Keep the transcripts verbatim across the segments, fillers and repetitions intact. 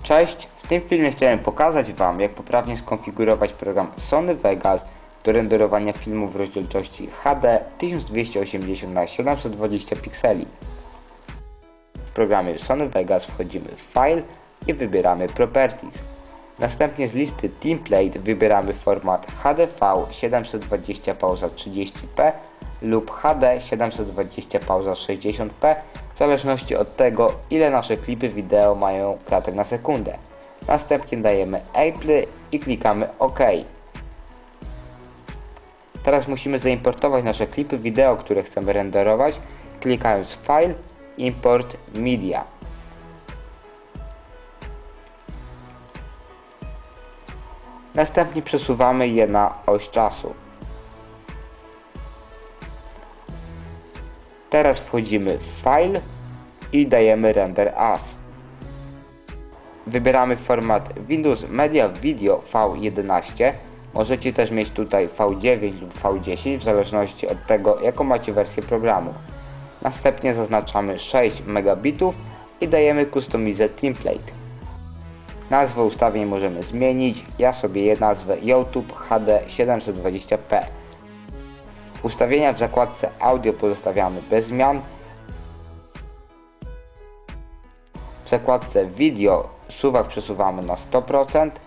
Cześć, w tym filmie chciałem pokazać Wam, jak poprawnie skonfigurować program Sony Vegas do renderowania filmu w rozdzielczości H D tysiąc dwieście osiemdziesiąt na siedemset dwadzieścia pikseli. W programie Sony Vegas wchodzimy w File i wybieramy Properties. Następnie z listy Template wybieramy format H D V siedemset dwadzieścia pauza trzydzieści p lub H D siedemset dwadzieścia pauza sześćdziesiąt p, w zależności od tego, ile nasze klipy wideo mają klatek na sekundę. Następnie dajemy Apply i klikamy OK. Teraz musimy zaimportować nasze klipy wideo, które chcemy renderować, klikając File, Import Media. Następnie przesuwamy je na oś czasu. Teraz wchodzimy w File i dajemy Render As. Wybieramy format Windows Media Video V jedenaście. Możecie też mieć tutaj V dziewięć lub V dziesięć, w zależności od tego, jaką macie wersję programu. Następnie zaznaczamy sześć megabitów i dajemy Customize Template. Nazwę ustawień możemy zmienić. Ja sobie je nazwę YouTube H D siedemset dwadzieścia p. Ustawienia w zakładce Audio pozostawiamy bez zmian. W zakładce Video suwak przesuwamy na sto procent.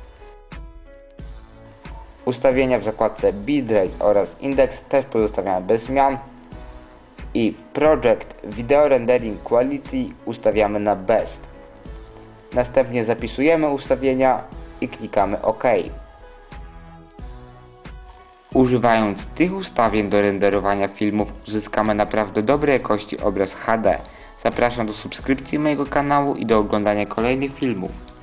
Ustawienia w zakładce Bitrate oraz Index też pozostawiamy bez zmian. I w Project Video Rendering Quality ustawiamy na Best. Następnie zapisujemy ustawienia i klikamy OK. Używając tych ustawień do renderowania filmów uzyskamy naprawdę dobrej jakości obraz H D. Zapraszam do subskrypcji mojego kanału i do oglądania kolejnych filmów.